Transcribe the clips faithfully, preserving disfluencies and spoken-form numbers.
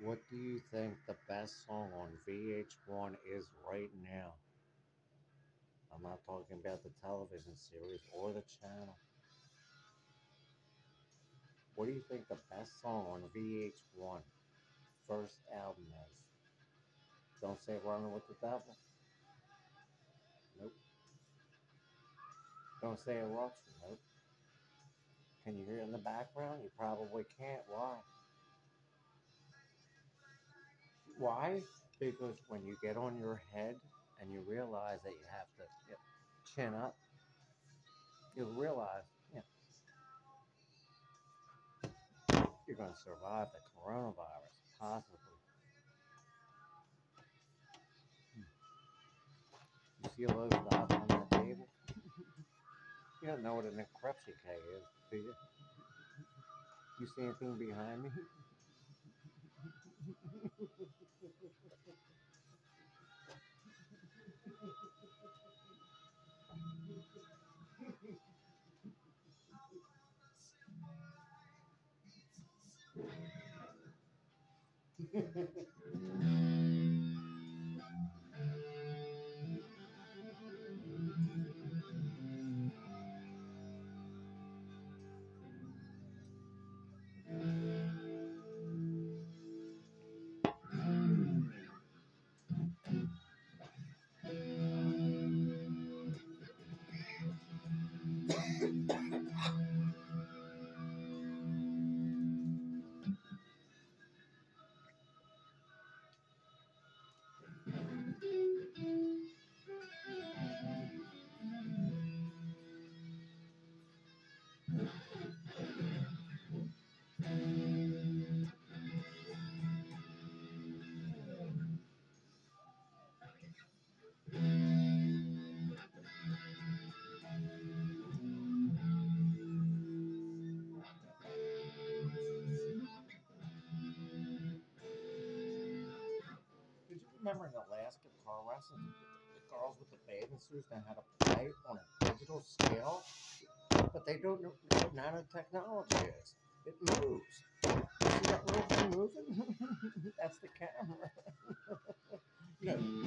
What do you think the best song on V H one is right now? I'm not talking about the television series or the channel. What do you think the best song on V H one first album is? Don't say Running with the Devil. Nope. Don't say Eruption. Nope. Can you hear it in the background? You probably can't. Why? Why? Because when you get on your head and you realize that you have to you know, chin up, you'll realize you know, you're going to survive the coronavirus, possibly. You see a load of dots on that table? You don't know what an encryption key is, do you? You see anything behind me? Did you remember in Alaska car wrestling, the, the girls with the bathing suits know how to play on a digital scale, but they don't know what nanotechnology is. It moves. You see that little thing moving? That's the camera. You know,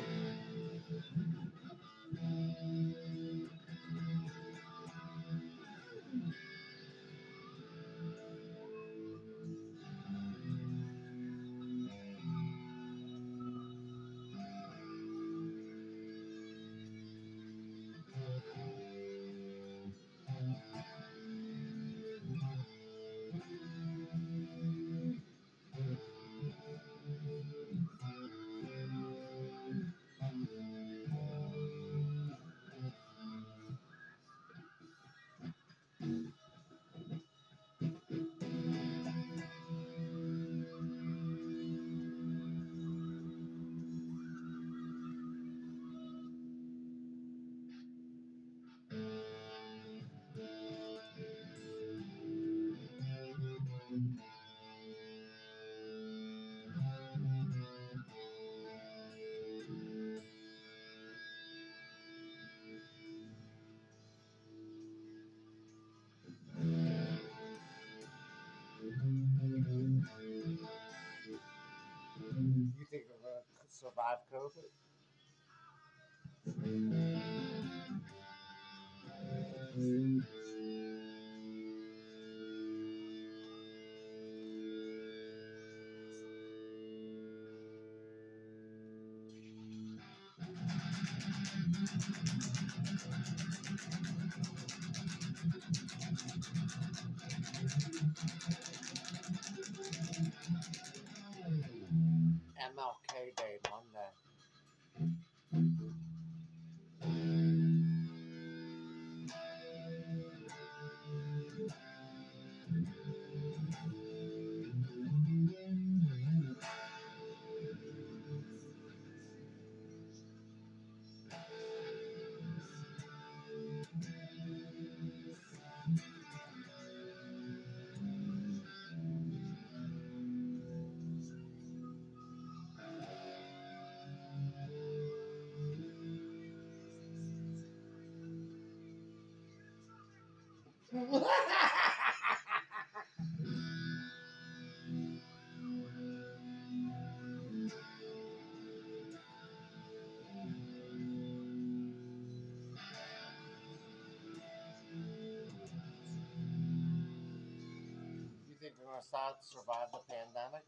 you think we're going to survive COVID? M L K Day Monday. going to survive the pandemic?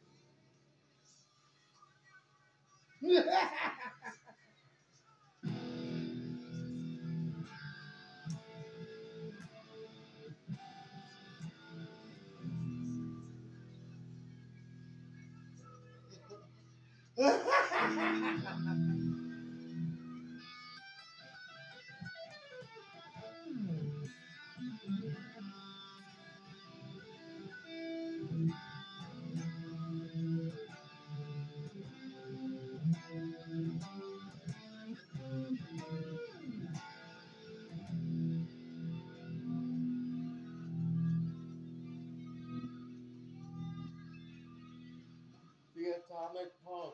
The atomic punk.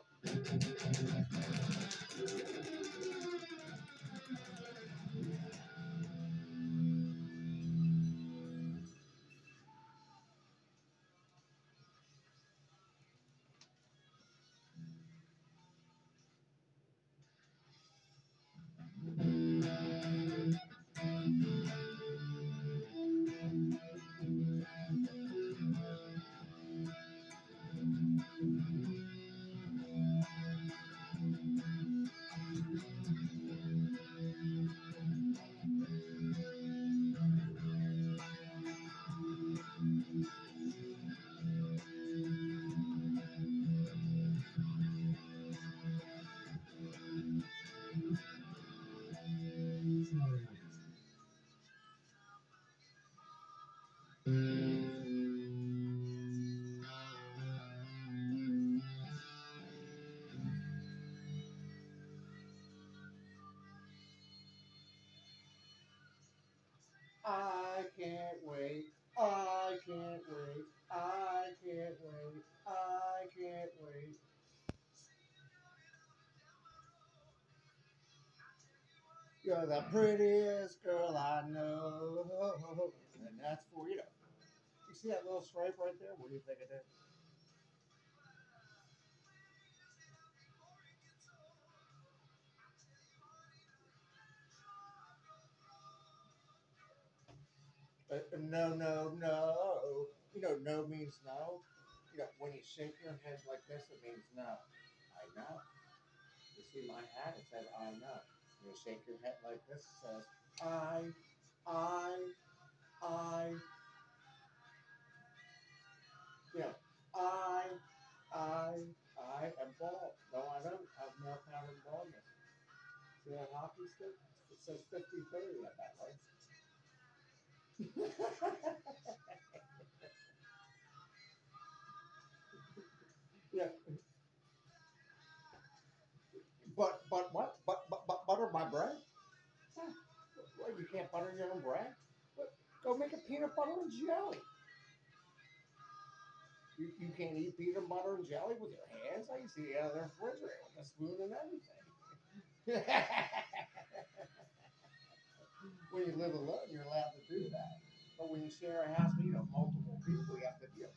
I can't wait. I can't wait. I can't wait. I can't wait. You're the prettiest girl I know. And that's for you. You see that little stripe right there? What do you think it is? Uh, no, no, no. You know, no means no. You know, when you shake your head like this, it means no. I know. You see my hat? It says I know. When you shake your head like this, it says I, I, I. You know, I, I, I am bald. No, I don't have more pattern baldness. See that hockey stick? It says fifty thirty on that, right? Yeah, but but what? But, but but butter my bread? Huh. What, you can't butter your own bread? What? Go make a peanut butter and jelly. You, you can't eat peanut butter and jelly with your hands? I used to eat out of the refrigerator with a spoon and everything. When you live alone, you're allowed to do that. But when you share a house, you know, multiple people, you have to deal.